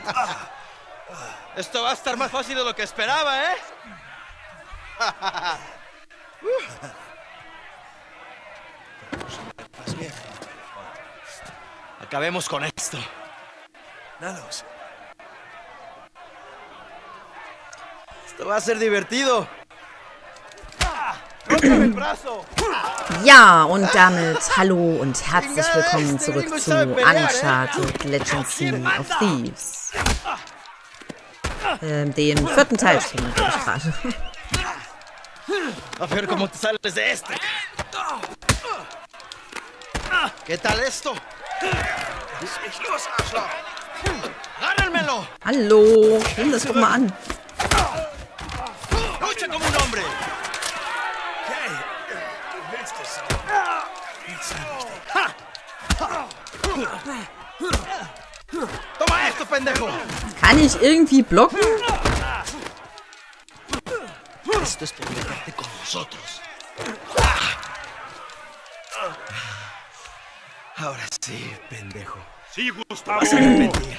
Esto va a estar más fácil de lo que esperaba, ¿eh? Acabemos con esto. Na los. Esto va a ser divertido. ¡Rómpeme el brazo! Ja, und damit hallo und herzlich willkommen zurück zu Uncharted Legacy of Thieves. Den vierten Teil spielen wir natürlich gerade. A ver cómo te sales de este. ¿Qué tal esto? Ich los, Arschloch! ¡Agárrenmelo! Hallo, nimm das doch mal an. ¡Lucha como un hombre! Okay, du willst es so. ¡Toma esto, pendejo! Kann ich irgendwie blocken? Esto es por meterte con nosotros. Ahora sí, pendejo. Sí, Gustavo. Vas a arrepentir.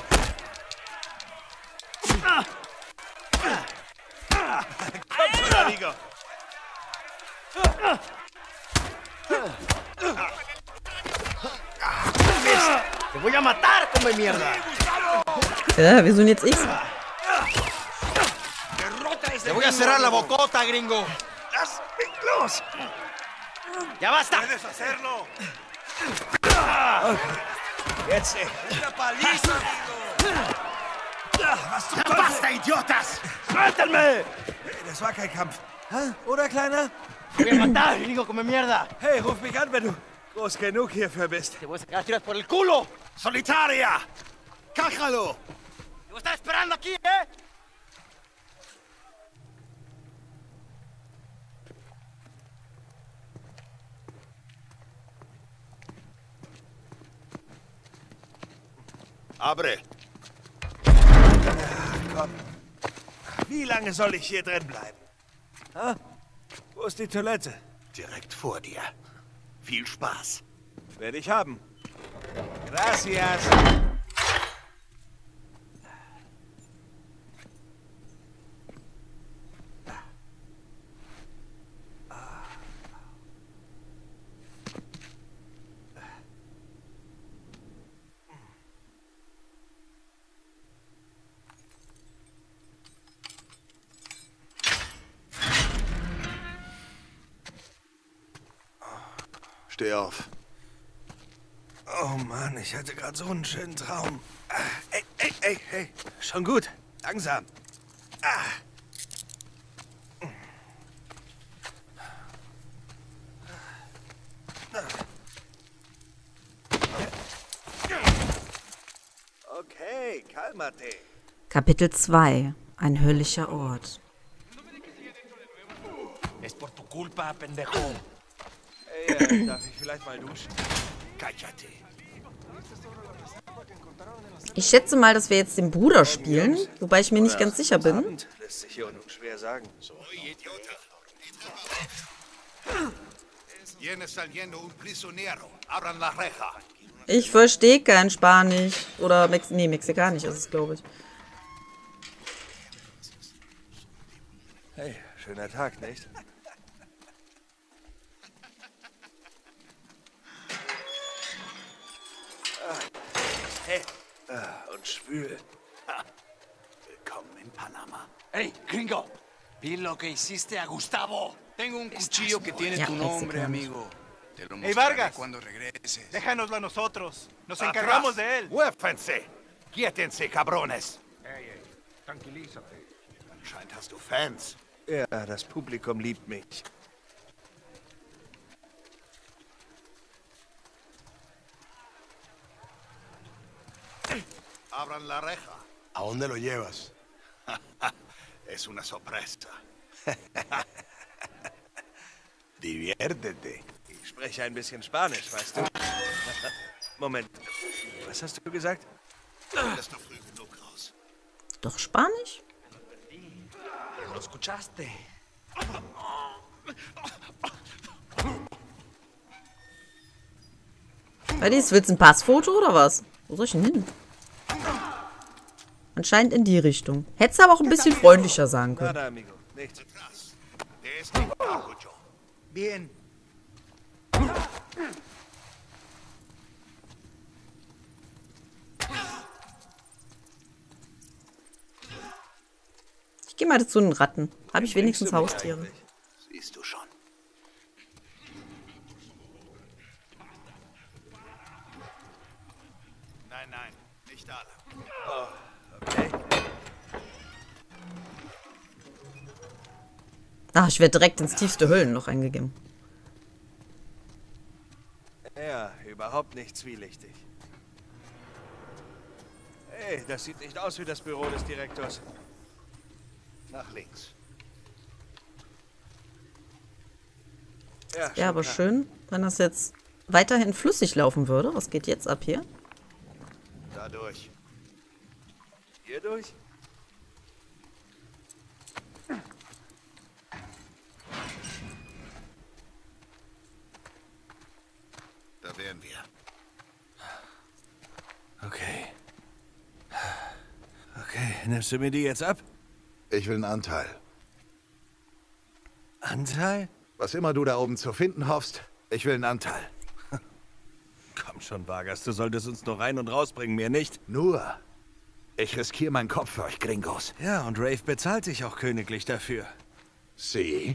Komm schon, amigo. ¡Te voy a matar, come mierda! Ja, wieso jetzt ich? ¡Te voy a cerrar la bocota, gringo! Lass mich los. ¡Ya basta! Puedes hacerlo. Jetzt, una paliza, amigo. Was zum Teufel? ¡Basta, idiotas! Suéltenme! Das war kein Kampf. Hä? Oder, Kleiner? ¡Te voy a matar, gringo, come mierda! Hey, ruf mich an, wenn du groß genug hierfür bist. ¡Te voy a sacar tiras por el culo! Solitaria! ¡Cájalo! ¡Te voy a estar esperando aquí, eh! Abre. Komm. Wie lange soll ich hier drin bleiben? Ha? Wo ist die Toilette? Direkt vor dir. Viel Spaß. Werde ich haben. Gracias. Steh auf. Oh Mann, ich hatte gerade so einen schönen Traum. Hey. Schon gut. Langsam. Okay, cálmate. Kapitel 2. Ein höllischer Ort. Es por tu culpa, pendejo. Hey, darf ich vielleicht mal duschen? Cállate. Ich schätze mal, dass wir jetzt den Bruder spielen, wobei ich mir nicht ganz sicher bin. Abend lässt sich hier nun schwer sagen. ¿Quién está yendo un prisionero? Abran la reja. Ich verstehe kein Spanisch. Oder Mexikanisch ist es, glaube ich. Hey, schöner Tag, nicht? Hey, und schwül. Willkommen in Panama. ¡Ey, gringo! Vi lo que hiciste a Gustavo. Tengo un cuchillo que tiene Ya, tu nombre, mexicano. amigo. Te lo Hey, mostraré Vargas. cuando regreses. Déjanoslo a nosotros. Nos Atrás. encargamos de él. Muévense. Quiétense, cabrones. Tranquilízate. Anscheinend hast du Fans. Ja, das Publikum liebt mich. Abran la reja. ¿A dónde lo llevas? Es una sorpresa. Diviértete. Ich spreche ein bisschen Spanisch, weißt du? Moment, was hast du gesagt? Das ist noch früh genug raus. Doch Spanisch? ¿Lo escuchaste? Willst du ein Passfoto oder was? Wo soll ich denn hin? Anscheinend in die Richtung. Hättest aber auch ein bisschen freundlicher sagen können. Nada, amigo. Nichts. Der ist nicht Joe. Bien. Ich gehe mal zu den Ratten. Habe ich wenigstens Haustiere. Siehst du schon. Nein, nein, nicht alle. Okay. Ach, ich werde direkt ins tiefste Höllenloch eingegeben. Ja, überhaupt nicht zwielichtig. Hey, das sieht nicht aus wie das Büro des Direktors. Nach links. Ja, Ja, aber klar. schön, wenn das jetzt weiterhin flüssig laufen würde. Was geht jetzt ab hier? Da durch. Hier durch? Da wären wir. Okay. Okay, nimmst du mir die jetzt ab? Ich will einen Anteil. Anteil? Was immer du da oben zu finden hoffst, ich will einen Anteil. Komm schon, Vargas, du solltest uns nur rein und rausbringen, mir nicht. Nur, ich riskiere meinen Kopf für euch Gringos. Ja, und Rafe bezahlt dich auch königlich dafür. Sie?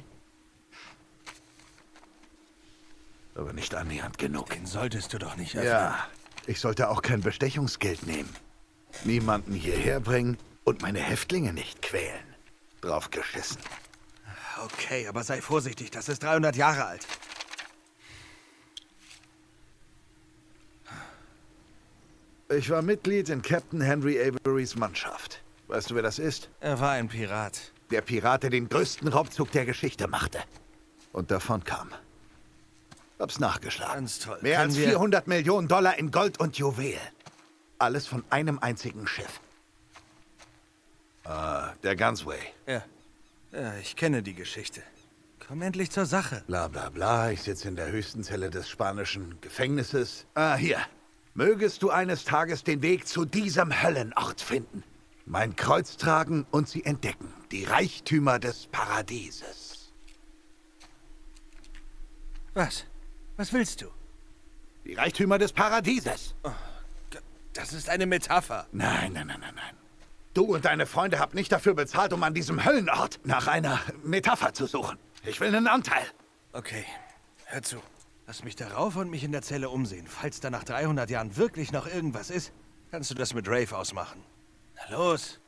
Aber nicht annähernd genug. Den solltest du doch nicht öffnen. Ja, ich sollte auch kein Bestechungsgeld nehmen. Niemanden hierher bringen und meine Häftlinge nicht quälen. Drauf geschissen. Okay, aber sei vorsichtig, das ist 300 Jahre alt. Ich war Mitglied in Captain Henry Averys Mannschaft. Weißt du, wer das ist? Er war ein Pirat. Der Pirat, der den größten Raubzug der Geschichte machte. Und davon kam. Hab's nachgeschlagen. Ganz toll. Mehr Können als wir- 400 Millionen Dollar in Gold und Juwel. Alles von einem einzigen Schiff. Der Gunsway. Ja. Ja, ich kenne die Geschichte. Komm endlich zur Sache. Bla bla bla, ich sitze in der höchsten Zelle des spanischen Gefängnisses. Hier. Mögest du eines Tages den Weg zu diesem Höllenort finden. Mein Kreuz tragen und sie entdecken. Die Reichtümer des Paradieses. Was? Was willst du? Die Reichtümer des Paradieses. Das ist eine Metapher. Nein, nein, nein, nein, nein. Du und deine Freunde habt nicht dafür bezahlt, um an diesem Höllenort nach einer Metapher zu suchen. Ich will einen Anteil. Okay, hör zu. Lass mich darauf und mich in der Zelle umsehen. Falls da nach 300 Jahren wirklich noch irgendwas ist, kannst du das mit Rafe ausmachen. Na los.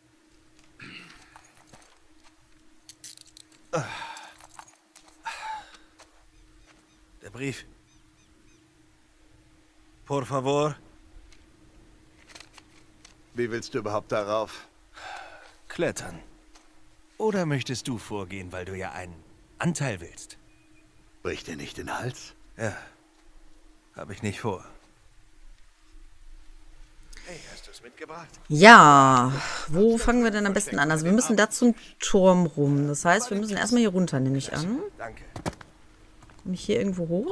Der Brief. Por favor. Wie willst du überhaupt darauf? Klettern. Oder möchtest du vorgehen, weil du ja einen Anteil willst? Bricht dir nicht den Hals? Ja, habe ich nicht vor. Hey, hast du es mitgebracht? Ja, wo fangen wir denn am besten an? Also wir müssen da zum Turm rum. Das heißt, wir müssen erstmal hier runter, nehme ich an. Danke. Komme ich hier irgendwo hoch?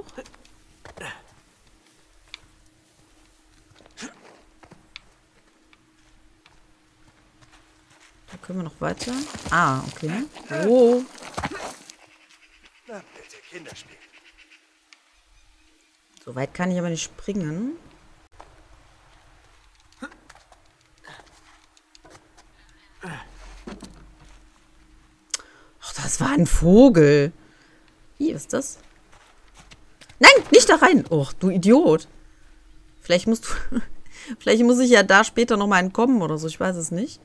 Da können wir noch weiter. Ah, okay. Oh. Na, bitte, Kinderspiel. So weit kann ich aber nicht springen. Ach, das war ein Vogel. Wie ist das? Nein, nicht da rein. Och, du Idiot. Vielleicht musst du... Vielleicht muss ich ja da später noch mal entkommen oder so. Ich weiß es nicht.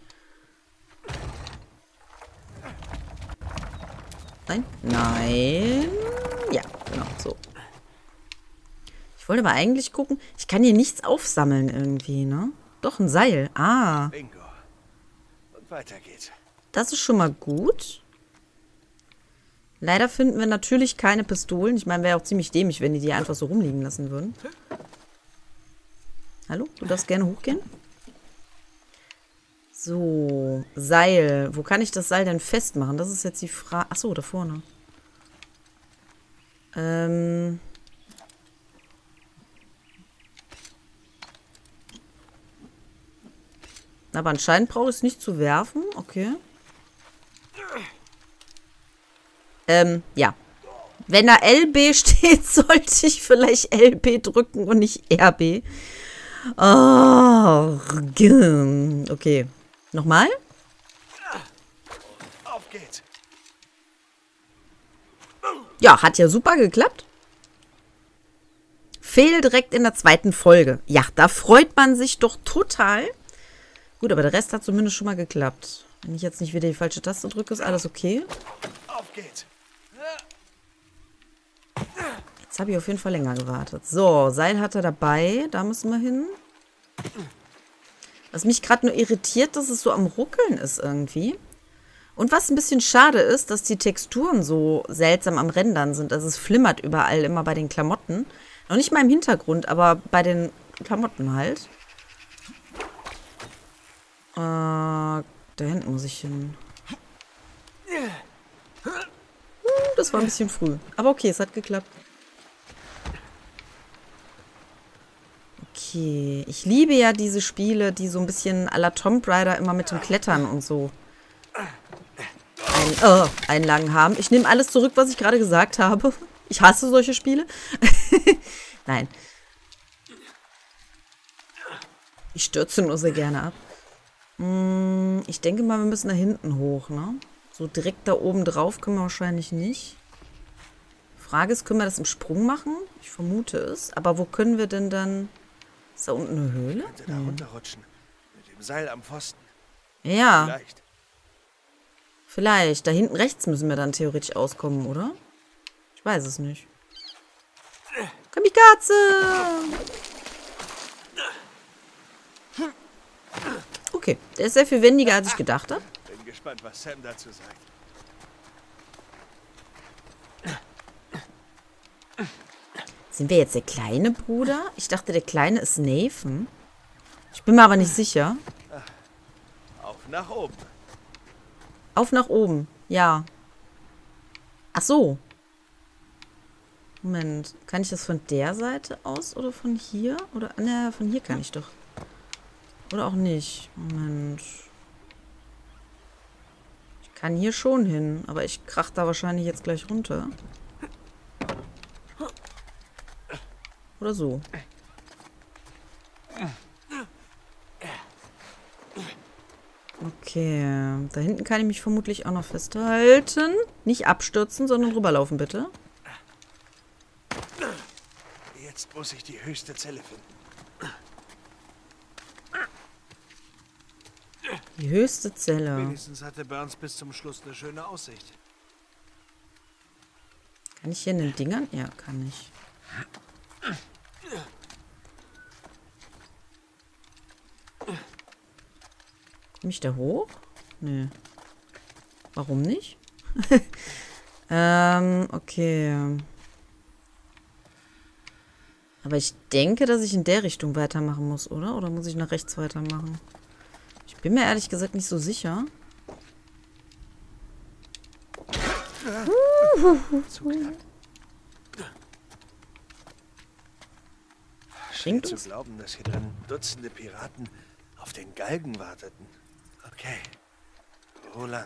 Nein. Nein. Ja, genau, so. Ich wollte aber eigentlich gucken. Ich kann hier nichts aufsammeln irgendwie, ne? Doch, ein Seil. Ah, Bingo. Und weiter geht's. das ist schon mal gut. Leider finden wir natürlich keine Pistolen. Ich meine, wäre auch ziemlich dämlich, wenn die einfach so rumliegen lassen würden. Hallo? Du darfst gerne hochgehen. So, Seil. Wo kann ich das Seil denn festmachen? Das ist jetzt die Frage. Achso, da vorne. Aber anscheinend brauche ich es nicht zu werfen. Okay. Ja. Wenn da LB steht, sollte ich vielleicht LB drücken und nicht RB. Oh, okay. Nochmal? Auf geht's. Ja, hat ja super geklappt. Fehl direkt in der 2. Folge. Ja, da freut man sich doch total. Gut, aber der Rest hat zumindest schon mal geklappt. Wenn ich jetzt nicht wieder die falsche Taste drücke, ist alles okay. Auf geht's. Jetzt habe ich auf jeden Fall länger gewartet. So, Seil hat er dabei. Da müssen wir hin. Was mich gerade nur irritiert, dass es so am Ruckeln ist irgendwie. Und was ein bisschen schade ist, dass die Texturen so seltsam am Rendern sind. Also es flimmert überall immer bei den Klamotten. Noch nicht mal im Hintergrund, aber bei den Klamotten halt. Da hinten muss ich hin. Das war ein bisschen früh. Aber okay, es hat geklappt. Okay. Ich liebe ja diese Spiele, die so ein bisschen à la Tomb Raider immer mit dem Klettern und so Einlagen haben. Ich nehme alles zurück, was ich gerade gesagt habe. Ich hasse solche Spiele. Nein. Ich stürze nur sehr gerne ab. Ich denke mal, wir müssen da hinten hoch, ne? So direkt da oben drauf können wir wahrscheinlich nicht. Frage ist, können wir das im Sprung machen? Ich vermute es. Aber wo können wir denn dann... Ist da unten eine Höhle? Könnte da runterrutschen. Mit dem Seil am Pfosten. Ja, Vielleicht. vielleicht. Da hinten rechts müssen wir dann theoretisch auskommen, oder? Ich weiß es nicht. Kamikaze! Okay, der ist sehr viel wendiger, als ich gedacht habe. Bin gespannt, was Sam dazu sagt. Sind wir jetzt der kleine Bruder? Ich dachte, der kleine ist Nathan. Ich bin mir aber nicht sicher. Auf nach oben. Auf nach oben. Ja. Ach so. Moment. Kann ich das von der Seite aus oder von hier? Oder, naja, von hier kann ich doch. Oder auch nicht. Moment. Ich kann hier schon hin, aber ich krach da wahrscheinlich jetzt gleich runter. Oder so. Okay. Da hinten kann ich mich vermutlich auch noch festhalten. Nicht abstürzen, sondern rüberlaufen, bitte. Jetzt muss ich die höchste Zelle finden. Die höchste Zelle. Wenigstens hatte Burns bis zum Schluss eine schöne Aussicht. Kann ich hier in den Dingern? Ja, kann ich. Komm ich da hoch? Nö. Warum nicht? Okay. Aber ich denke, dass ich in der Richtung weitermachen muss, oder? Oder muss ich nach rechts weitermachen? Ich bin mir ehrlich gesagt nicht so sicher. Schwer zu glauben, dass hier drin Dutzende Piraten auf den Galgen warteten. Okay. Wo lang?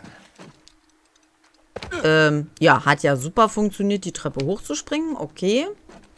Ja, hat ja super funktioniert, die Treppe hochzuspringen. Okay.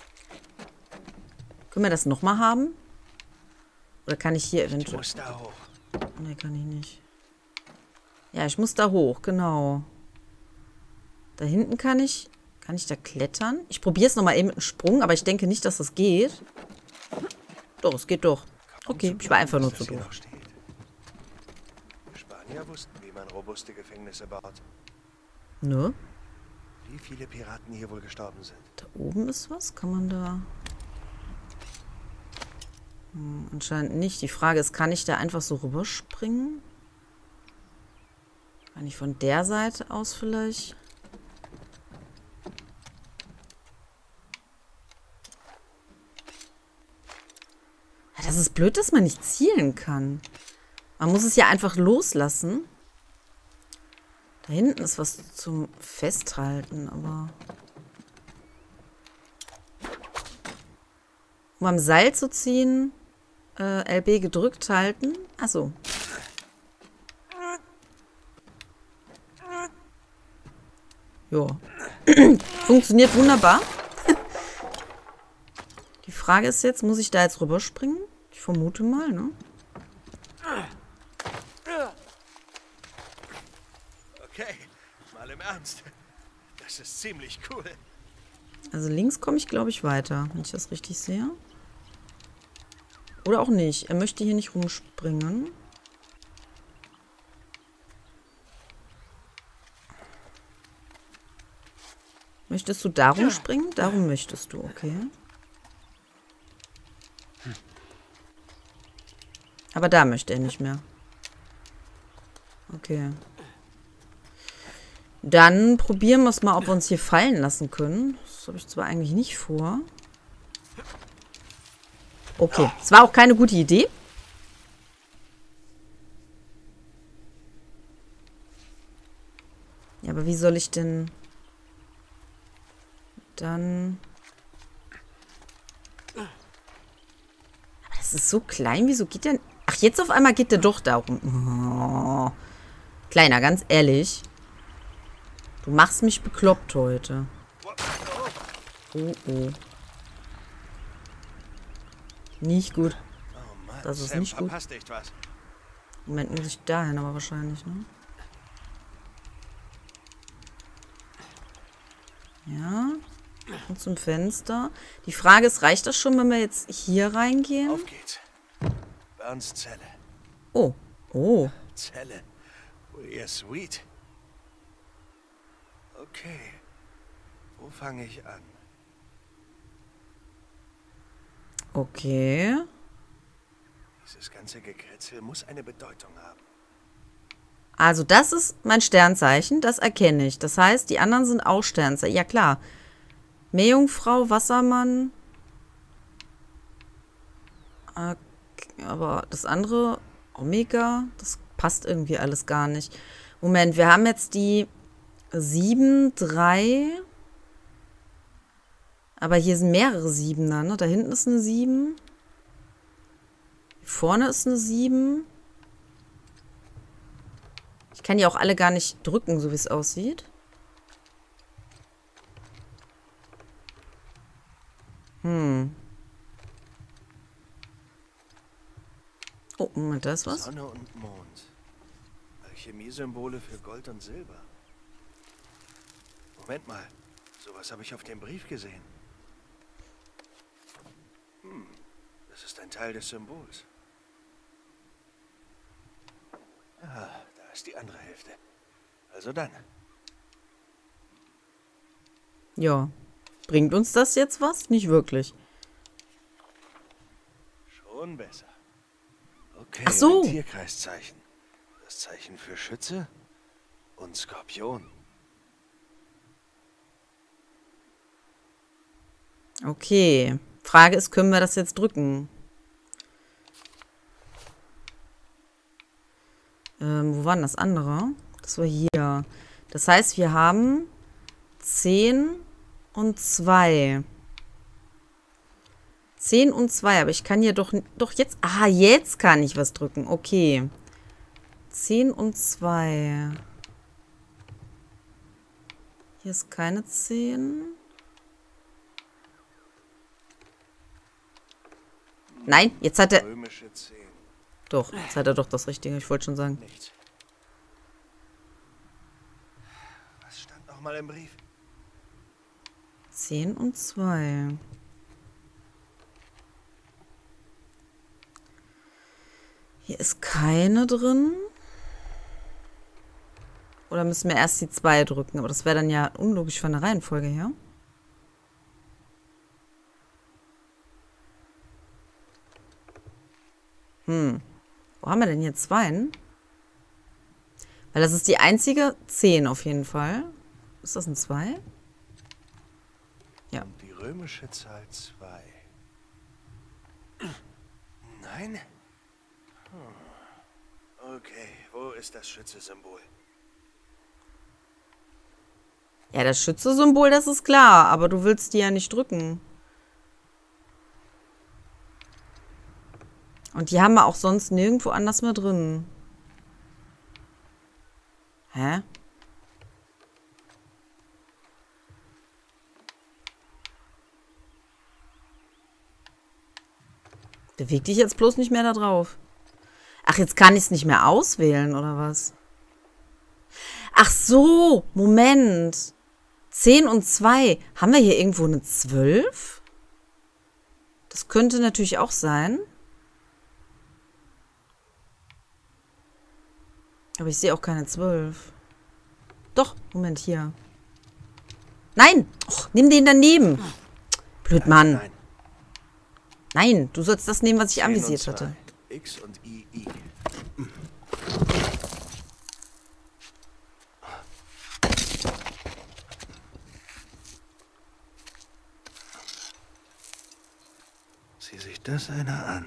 Können wir das nochmal haben? Oder kann ich hier Ich eventuell... muss da hoch. Nee, kann ich nicht. Ja, ich muss da hoch, genau. Da hinten kann ich... Kann ich da klettern? Ich probiere es nochmal eben mit einem Sprung, aber ich denke nicht, dass das geht. Doch, es geht doch. Okay, ich war einfach nur zu Dass das hier doof. noch steht. Die Spanier wussten, wie man robuste Gefängnisse baut. Ne? Wie viele Piraten hier wohl gestorben sind. Da oben ist was? Kann man da... anscheinend nicht. Die Frage ist, kann ich da einfach so rüberspringen? Kann ich von der Seite aus vielleicht? Ja, das ist blöd, dass man nicht zielen kann. Man muss es ja einfach loslassen. Da hinten ist was zum Festhalten, aber... Um am Seil zu ziehen, LB gedrückt halten. Achso. Ja. Funktioniert wunderbar. Die Frage ist jetzt, muss ich da jetzt rüberspringen? Ich vermute mal, ne? Okay, mal im Ernst. Das ist ziemlich cool. Also links komme ich, glaube ich, weiter, wenn ich das richtig sehe. Oder auch nicht. Er möchte hier nicht rumspringen. Möchtest du darum springen? Darum möchtest du, okay. Aber da möchte er nicht mehr. Okay. Dann probieren wir es mal, ob wir uns hier fallen lassen können. Das habe ich zwar eigentlich nicht vor. Okay, es war auch keine gute Idee. Ja, aber wie soll ich denn dann... Aber das ist so klein, wieso geht der... Ach, jetzt auf einmal geht der doch darum. Oh. Kleiner, ganz ehrlich. Du machst mich bekloppt heute. Oh, oh. Nicht gut. Oh Mann, Das ist Sam nicht gut. verpasst echt was. Moment, muss ich dahin aber wahrscheinlich, ne? Ja. Und zum Fenster. Die Frage ist, reicht das schon, wenn wir jetzt hier reingehen? Auf geht's. Burns Zelle. Oh. Oh. Zelle. Oh, eher sweet. Okay. Wo fange ich an? Okay. Dieses ganze Gekritzel muss eine Bedeutung haben. Also das ist mein Sternzeichen, das erkenne ich. Das heißt, die anderen sind auch Sternzeichen. Ja klar. Meerjungfrau, Wassermann. Aber das andere, Omega, das passt irgendwie alles gar nicht. Moment, wir haben jetzt die 7, 3. Aber hier sind mehrere Siebener, ne? Da hinten ist eine 7. Hier vorne ist eine 7. Ich kann die auch alle gar nicht drücken, so wie es aussieht. Oh, Moment, da ist was. Sonne und Mond. Alchemie-Symbole für Gold und Silber. Moment mal. Sowas habe ich auf dem Brief gesehen. Das ist ein Teil des Symbols. Ah, da ist die andere Hälfte. Also dann. Ja. Bringt uns das jetzt was? Nicht wirklich. Schon besser. Okay, Ach so. ein Tierkreiszeichen. Das Zeichen für Schütze und Skorpion. Okay. Frage ist, können wir das jetzt drücken? Wo war denn das andere? Das war hier. Das heißt, wir haben 10 und 2. 10 und 2, aber ich kann hier doch jetzt... Ah, jetzt kann ich was drücken. Okay. 10 und 2. Hier ist keine 10. Nein, jetzt hat er... Römische 10. Doch, jetzt hat er doch das Richtige. Ich wollte schon sagen. Nichts. Was stand noch mal im Brief? 10 und 2. Hier ist keine drin. Oder müssen wir erst die 2 drücken? Aber das wäre dann ja unlogisch von der Reihenfolge her. Wo haben wir denn hier 2? Weil das ist die einzige 10 auf jeden Fall. Ist das ein 2? Ja. Und die römische Zahl 2. Nein? Okay, wo ist das Schütze-Symbol? Ja, das Schütze-Symbol, das ist klar. Aber du willst die ja nicht drücken. Und die haben wir auch sonst nirgendwo anders mehr drin. Hä? Beweg dich jetzt bloß nicht mehr da drauf. Ach, jetzt kann ich es nicht mehr auswählen, oder was? Ach so, Moment. 10 und 2. Haben wir hier irgendwo eine 12? Das könnte natürlich auch sein. Aber ich sehe auch keine 12. Doch, Moment, hier. Nein! Och, nimm den daneben. Blöd, Mann. Nein. Nein, du sollst das nehmen, was ich 10 und anvisiert 2. hatte. X und II. Sieh sich das einer an.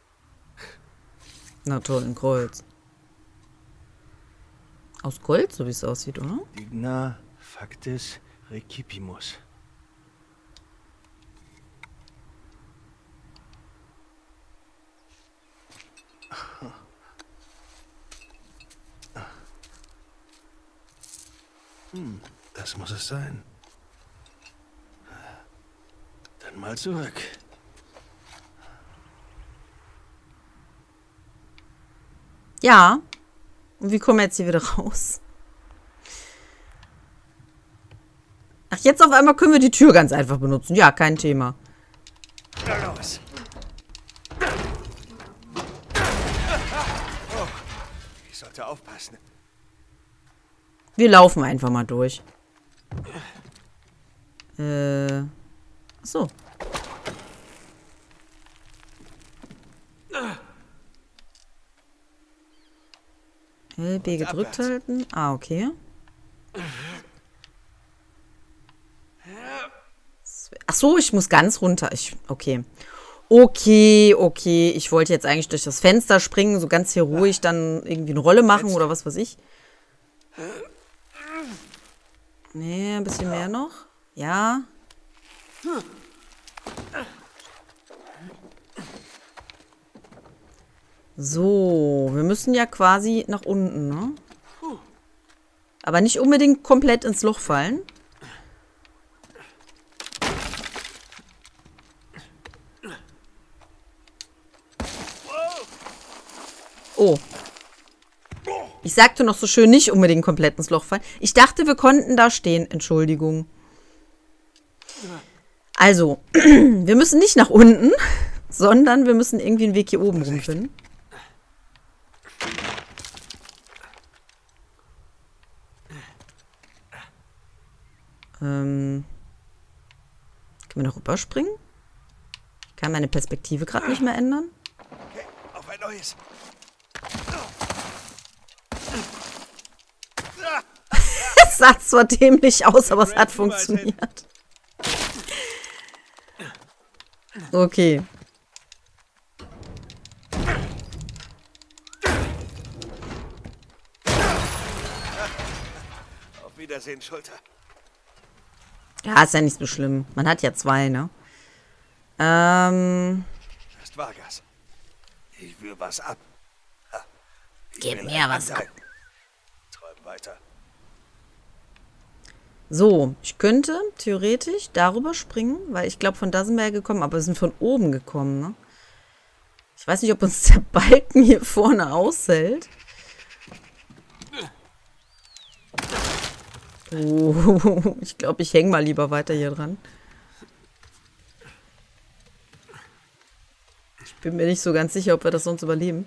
Na toll, ein Kreuz. Aus Gold, so wie es aussieht, oder? Digna factis recipimus. Das muss es sein. Dann mal zurück. Ja. Und wie kommen wir jetzt hier wieder raus? Ach, jetzt auf einmal können wir die Tür ganz einfach benutzen. Ja, kein Thema. Na los. Oh, ich sollte aufpassen. Wir laufen einfach mal durch. Ach so. B gedrückt halten. Ah, okay. Ach so, ich muss ganz runter. Okay. Okay. Ich wollte jetzt eigentlich durch das Fenster springen, so ganz hier ruhig dann irgendwie eine Rolle machen oder was weiß ich. Nee, ein bisschen mehr noch. Ja. So, wir müssen ja quasi nach unten, ne? Aber nicht unbedingt komplett ins Loch fallen. Oh. Ich sagte noch so schön, nicht unbedingt komplett ins Loch fallen. Ich dachte, wir konnten da stehen. Entschuldigung. Also, wir müssen nicht nach unten, sondern wir müssen irgendwie einen Weg hier oben rumfinden. Können wir noch rüberspringen? Ich kann meine Perspektive gerade nicht mehr ändern. Okay, auf ein neues. Es sah zwar dämlich aus, aber es hat funktioniert. Okay. Auf Wiedersehen, Schulter. Ja, ist ja nicht so schlimm. Man hat ja 2, ne? Das ist Vargas. Ich will was ab. Gib mir was ab. Träum weiter. So, ich könnte theoretisch darüber springen, weil ich glaube, von da sind wir ja gekommen, aber wir sind von oben gekommen, ne? Ich weiß nicht, ob uns der Balken hier vorne aushält. Oh, ich glaube, ich hänge mal lieber weiter hier dran. Ich bin mir nicht so ganz sicher, ob wir das sonst überleben.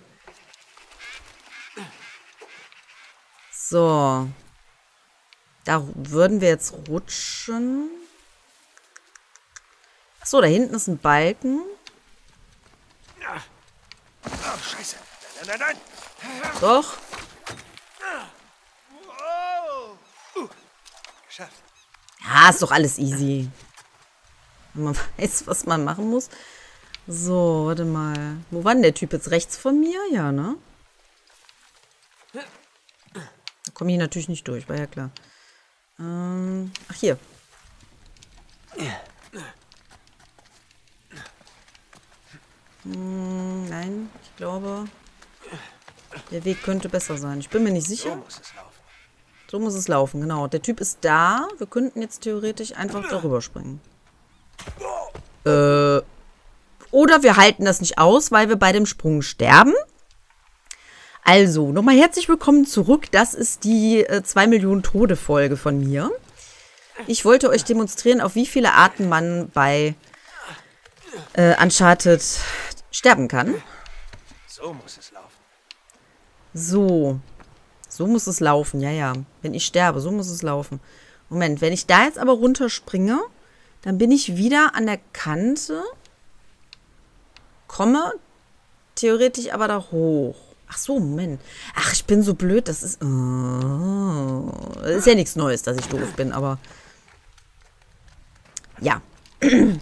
So. Da würden wir jetzt rutschen. Achso, da hinten ist ein Balken. Oh, scheiße. Nein. Doch. Geschafft. Ja, ist doch alles easy. Wenn man weiß, was man machen muss. So, warte mal. Wo war denn der Typ jetzt? Rechts von mir? Ja, ne? Da komme ich natürlich nicht durch, war ja klar. Ach, hier. Nein, ich glaube, der Weg könnte besser sein. Ich bin mir nicht sicher. So muss es laufen. So muss es laufen, genau. Der Typ ist da. Wir könnten jetzt theoretisch einfach darüber springen. Oder wir halten das nicht aus, weil wir bei dem Sprung sterben. Also, nochmal herzlich willkommen zurück. Das ist die 2 Millionen Tode-Folge von mir. Ich wollte euch demonstrieren, auf wie viele Arten man bei Uncharted sterben kann. So muss es laufen. So. So muss es laufen, ja. Wenn ich sterbe, so muss es laufen. Moment, wenn ich da jetzt aber runterspringe, dann bin ich wieder an der Kante, komme theoretisch aber da hoch. Ach so, Moment. Ach, ich bin so blöd, das ist... Oh, das ist ja nichts Neues, dass ich doof bin, aber... Ja. Gehen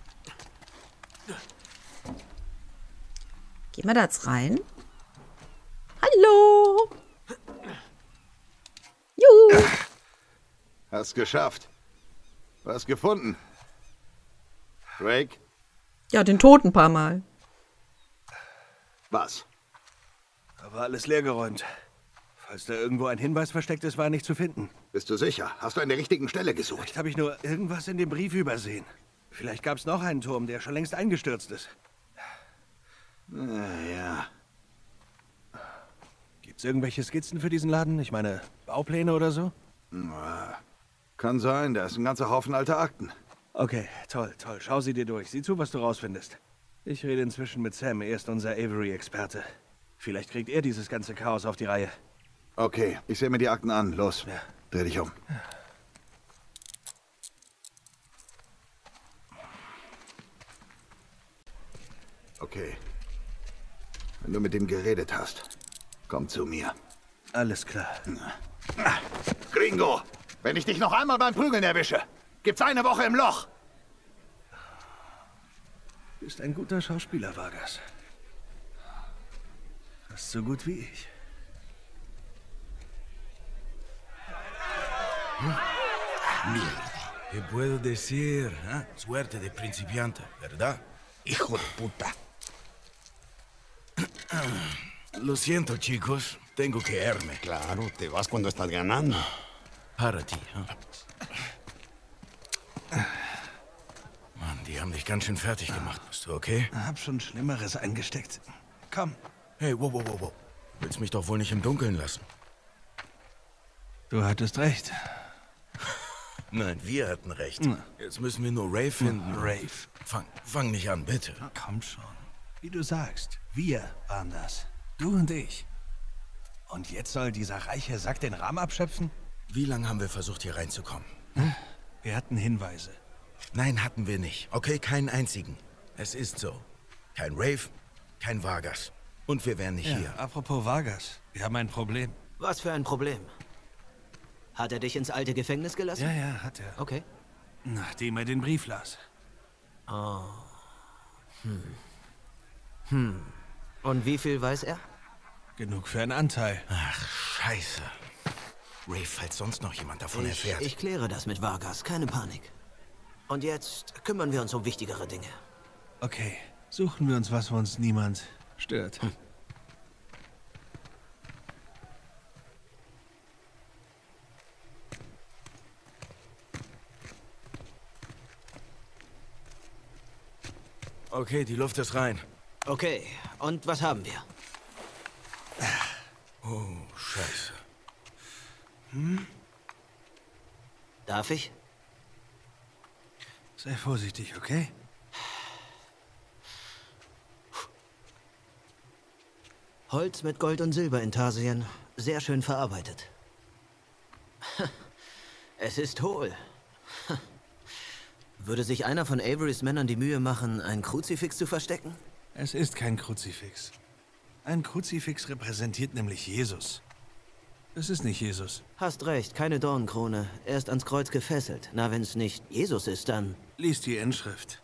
wir da jetzt rein? Hallo! Juhu! Hast geschafft. Was gefunden? Drake? Ja, den Tod ein paar Mal. Was? Da war alles leergeräumt. Falls da irgendwo ein Hinweis versteckt ist, war er nicht zu finden. Bist du sicher? Hast du an der richtigen Stelle gesucht? Vielleicht habe ich nur irgendwas in dem Brief übersehen. Vielleicht gab es noch einen Turm, der schon längst eingestürzt ist. Ja. Gibt's irgendwelche Skizzen für diesen Laden? Ich meine, Baupläne oder so? Kann sein, da ist ein ganzer Haufen alter Akten. Okay, toll. Schau sie dir durch. Sieh zu, was du rausfindest. Ich rede inzwischen mit Sam. Er ist unser Avery-Experte. Vielleicht kriegt er dieses ganze Chaos auf die Reihe. Okay, ich sehe mir die Akten an. Los, Ja. dreh dich um. Okay. Wenn du mit ihm geredet hast, komm zu mir. Alles klar. Gringo, wenn ich dich noch einmal beim Prügeln erwische, gibt's eine Woche im Loch. Du bist ein guter Schauspieler, Vargas. Fast so gut wie ich. ¿Qué puedo decir? Suerte de principiante, ¿verdad? Hijo de puta. Lo siento, chicos. Tengo que irme. Claro, te vas cuando estás ganando. Para ti. Mann, die haben dich ganz schön fertig gemacht. Bist du okay? Hab schon Schlimmeres eingesteckt. Komm. Hey, wow. Willst mich doch wohl nicht im Dunkeln lassen? Du hattest recht. Nein, wir hatten recht. Jetzt müssen wir nur Ray finden. Rafe. Fang nicht an, bitte. Komm schon. Wie du sagst, wir waren das. Du und ich. Und jetzt soll dieser reiche Sack den Rahmen abschöpfen? Wie lange haben wir versucht, hier reinzukommen? Wir hatten Hinweise. Nein, hatten wir nicht. Okay, keinen einzigen. Es ist so. Kein Rave, kein Vargas. Und wir wären nicht hier. Apropos Vargas, wir haben ein Problem. Was für ein Problem? Hat er dich ins alte Gefängnis gelassen? Ja, hat er. Okay. Nachdem er den Brief las. Und wie viel weiß er? Genug für einen Anteil. Ach, scheiße. Ray, falls sonst noch jemand davon erfährt. Ich kläre das mit Vargas, keine Panik. Und jetzt kümmern wir uns um wichtigere Dinge. Okay, suchen wir uns was, wo uns niemand stört. Okay, die Luft ist rein. Okay, und was haben wir? Oh, scheiße. Darf ich? Sei vorsichtig, okay? Holz mit Gold- und Silberintarsien. Sehr schön verarbeitet. Es ist hohl. Würde sich einer von Averys Männern die Mühe machen, ein Kruzifix zu verstecken? Es ist kein Kruzifix. Ein Kruzifix repräsentiert nämlich Jesus. Es ist nicht Jesus. Hast recht, keine Dornenkrone. Er ist ans Kreuz gefesselt. Na, wenn es nicht Jesus ist, dann... Lies die Inschrift.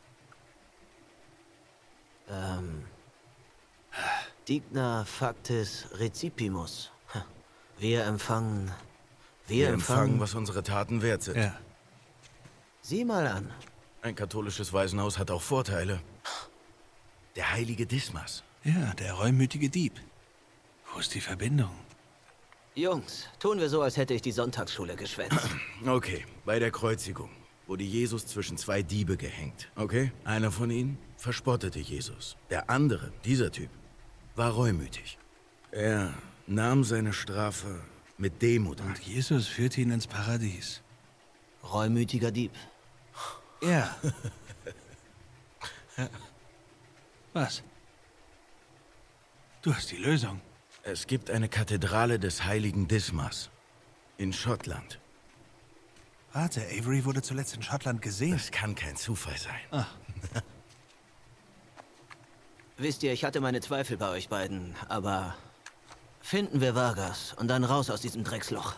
Digna factis recipimus. Wir empfangen... Wir empfangen, was unsere Taten wert sind. Ja. Sieh mal an. Ein katholisches Waisenhaus hat auch Vorteile. Der heilige Dismas. Ja, der reumütige Dieb. Wo ist die Verbindung? Jungs, tun wir so, als hätte ich die Sonntagsschule geschwänzt. Okay, bei der Kreuzigung. wurde Jesus zwischen zwei Diebe gehängt, okay? Einer von ihnen verspottete Jesus. Der andere, dieser Typ, war reumütig. Er nahm seine Strafe mit Demut an. Und Jesus führte ihn ins Paradies. Reumütiger Dieb. Ja. Was? Du hast die Lösung. Es gibt eine Kathedrale des heiligen Dismas in Schottland. Warte, Avery wurde zuletzt in Schottland gesehen. Das kann kein Zufall sein. Wisst ihr, ich hatte meine Zweifel bei euch beiden, aber finden wir Vargas und dann raus aus diesem Drecksloch.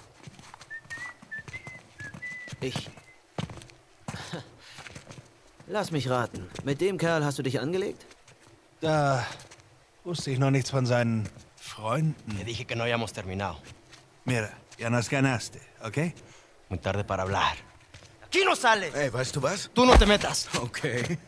Lass mich raten. Mit dem Kerl hast du dich angelegt? Da wusste ich noch nichts von seinen Freunden. Le dije que no habíamos terminado. Mira, ya nos ganaste, ¿ok? Muy tarde para hablar. ¡Aquí no sales! Ey, weißt du was? ¡Tú no te metas! Okay.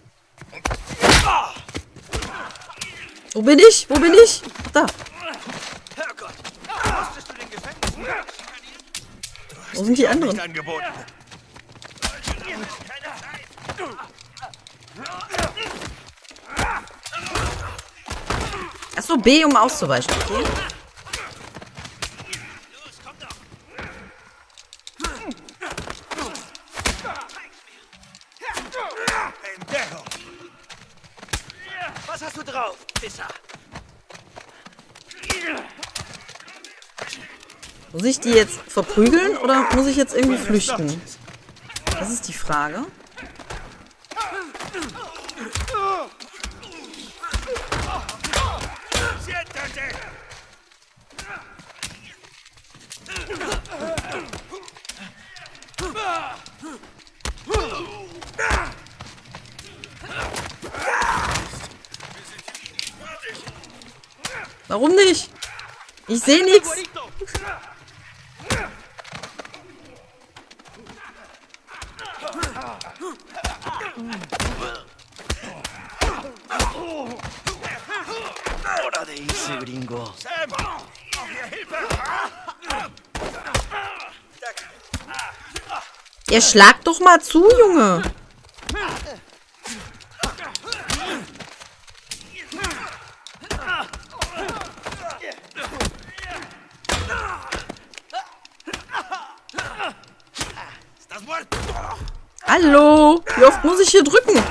Wo bin ich? Wo bin ich? Ach, da. Herrgott! Musstest du den Gefängnis? Wo sind die anderen? Nicht angeboten. Achso, B, um auszuweichen. Okay. Was hast du drauf, Pisser? Muss ich die jetzt verprügeln oder muss ich jetzt irgendwie flüchten? Das ist die Frage. Warum nicht? Ich sehe nichts. ¡Hora de irse, gringo! Ihr schlagt doch mal zu, Junge. Hallo? Wie oft muss ich hier drücken?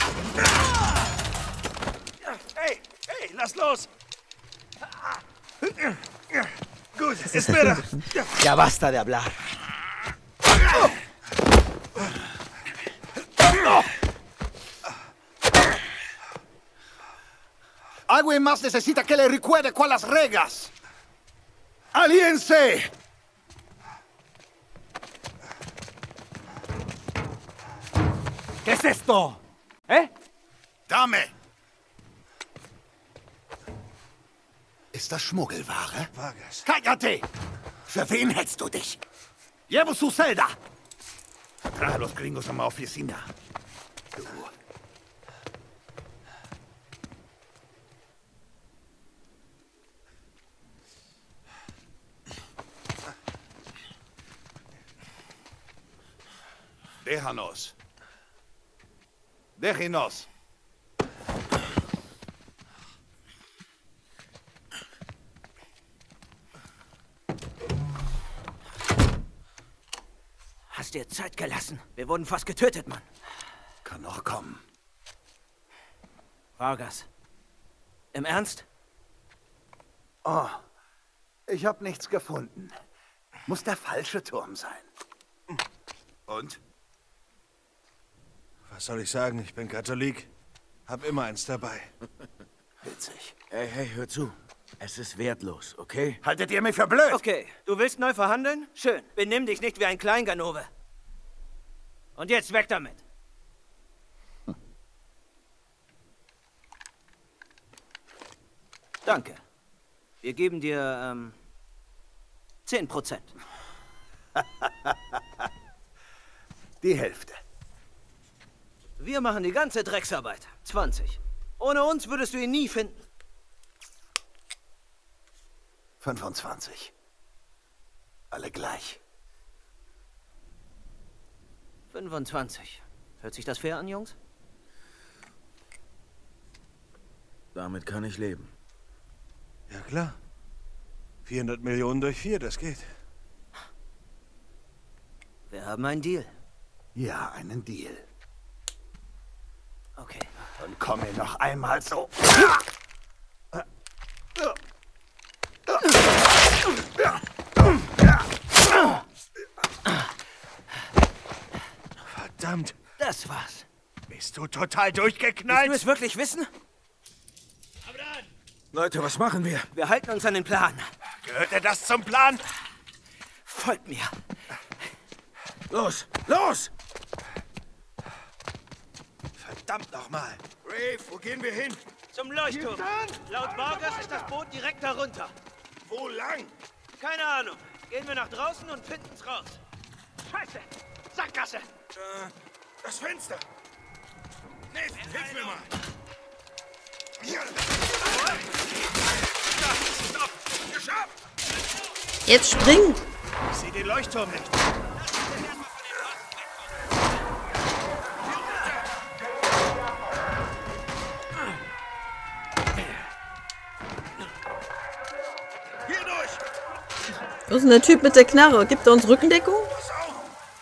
Hey, lass los! Gut, Was ist das denn? Ya basta de hablar. Alguien más necesita que le recuerde cuáles reglas. ¡Aliense! ¿Qué es esto? ¿Eh? Dame! Ist das Schmuggelware? Vargas. ¡Cállate! ¿Für wen hältst du dich? Llevo su celda. Trae a los gringos a mi oficina. Du. Déjanos. Déjenos. Hast dir Zeit gelassen. Wir wurden fast getötet, Mann. Kann noch kommen. Vargas. Im Ernst? Oh, ich habe nichts gefunden. Muss der falsche Turm sein. Und? Was soll ich sagen? Ich bin Katholik. Hab immer eins dabei. Witzig. Hey, hör zu. Es ist wertlos, okay? Haltet ihr mich für blöd? Okay, du willst neu verhandeln? Schön. Benimm dich nicht wie ein Kleinganove. Und jetzt weg damit. Danke. Wir geben dir, 10%. Die Hälfte. Wir machen die ganze Drecksarbeit. 20. Ohne uns würdest du ihn nie finden. 25. Alle gleich. 25. Hört sich das fair an, Jungs? Damit kann ich leben. Ja, klar. 400 Millionen durch 4, das geht. Wir haben einen Deal. Ja, einen Deal. Okay. Und komm mir noch einmal so. Verdammt. Das war's. Bist du total Willst du durchgeknallt? es wirklich wissen? Leute, was machen wir? Wir halten uns an den Plan. Gehörte das zum Plan? Folgt mir. Los! Los! Verdammt nochmal. Rave, wo gehen wir hin? Zum Leuchtturm. Laut Vargas ist das Boot direkt darunter. Wo lang? Keine Ahnung. Gehen wir nach draußen und finden's raus. Scheiße! Sackgasse! Das Fenster! Nathan, hilf mir mal! Geschafft! Jetzt spring! Ich sehe den Leuchtturm nicht. Hier durch! Wo ist denn der Typ mit der Knarre? Gibt er uns Rückendeckung? Pass auf!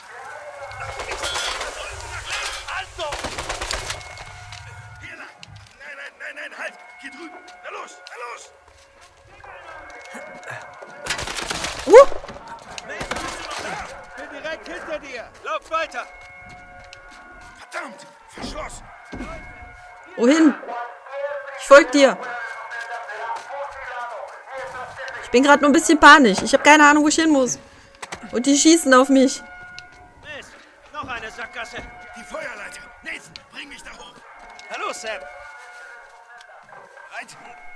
Hier lang! Nein, halt! Hier drüben! Na los! Bin direkt hinter dir. Lauf weiter. Verdammt! Verschlossen! Wohin? Ich folge dir. Ich bin gerade nur ein bisschen panisch. Ich habe keine Ahnung, wo ich hin muss. Und die schießen auf mich. Mist. Noch eine Sackgasse. Die Feuerleiter! Nathan, bring mich da hoch! Hallo, Sam. Reit!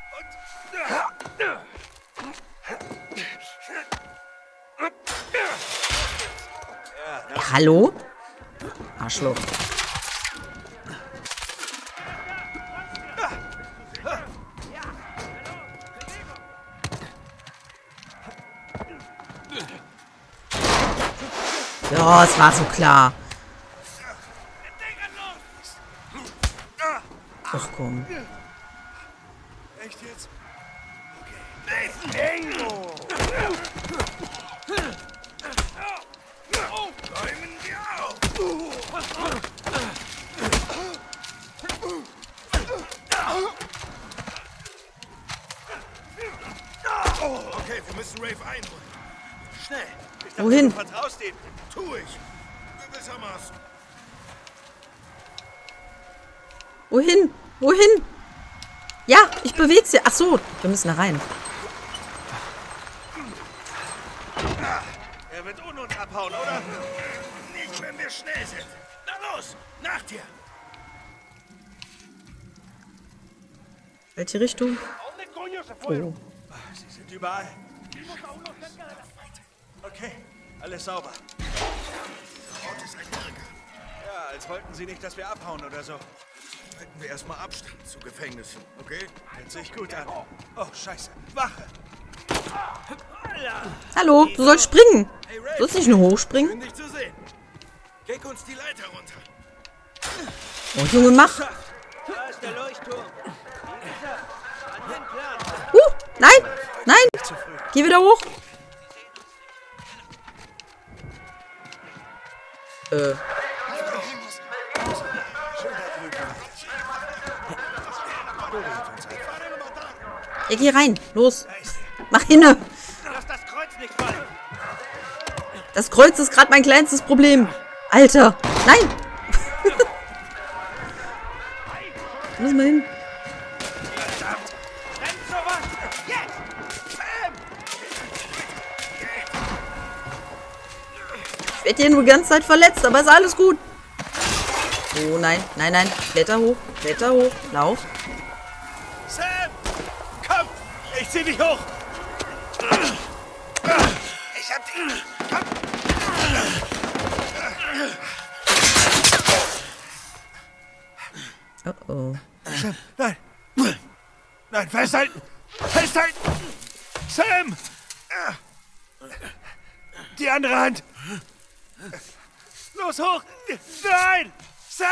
Hallo? Arschloch. Ja, es war so klar. Ach komm. Echt jetzt? Räumen wir auf! Okay, wir müssen Rave einholen. Schnell! Wohin? Du vertraust ihm. Tu ich! Gewissermaßen. Wohin? Wohin? Ja, ich bewege sie. Ach so, wir müssen da rein. Er wird ohne uns abhauen, oder? Nicht, wenn wir schnell sind. Na los, nach dir! Welche Richtung? Oh. Sie sind überall. Okay, alles sauber. Ort ist ein Irrgarten. Ja, als wollten sie nicht, dass wir abhauen oder so. Halten wir erstmal Abstand zu Gefängnissen, okay? Hört sich gut an. Oh, scheiße. Wache! Hallo, du sollst springen. Du sollst nicht nur hochspringen. Schön, dich zu sehen. Kick uns die Leiter runter. Oh, Junge, mach. Da ist der Leuchtturm. Wie gesagt, an den Plan. Nein, nein. Geh wieder hoch. Ja, geh rein. Los. Mach hinne. Lass das Kreuz nicht fallen. Das Kreuz ist gerade mein kleinstes Problem. Alter. Nein. Müssen wir hin. Rennt sowas. Jetzt! Sam! Ich werde hier nur die ganze Zeit verletzt, aber ist alles gut. Oh nein, nein, nein. Kletter hoch, lauf. Sam! Komm! Ich zieh dich hoch! Ich hab die... Komm! Oh oh. Nein! Nein, festhalten! Festhalten! Sam! Die andere Hand! Los, hoch! Nein! Sam!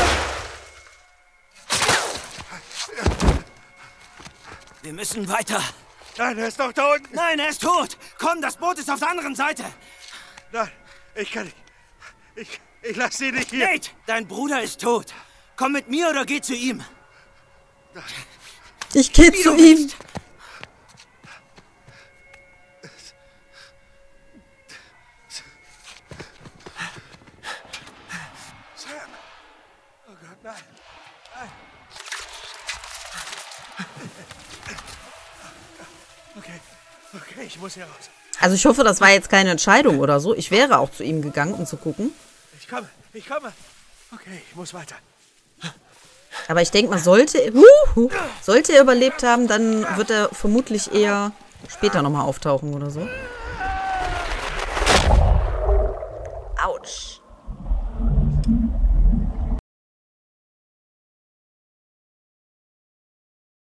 Wir müssen weiter. Nein, er ist doch da unten. Nein, er ist tot. Komm, das Boot ist auf der anderen Seite. Nein, ich kann nicht. Ich lasse sie nicht hier. Nate, dein Bruder ist tot. Komm mit mir oder geh zu ihm. Ich gehe zu ihm. Sam. Oh Gott, nein. Okay, ich muss hier raus. Also ich hoffe, das war jetzt keine Entscheidung oder so. Ich wäre auch zu ihm gegangen, um zu gucken. Ich komme. Okay, ich muss weiter. Aber ich denke mal, sollte er überlebt haben, dann wird er vermutlich eher später nochmal auftauchen oder so. Autsch.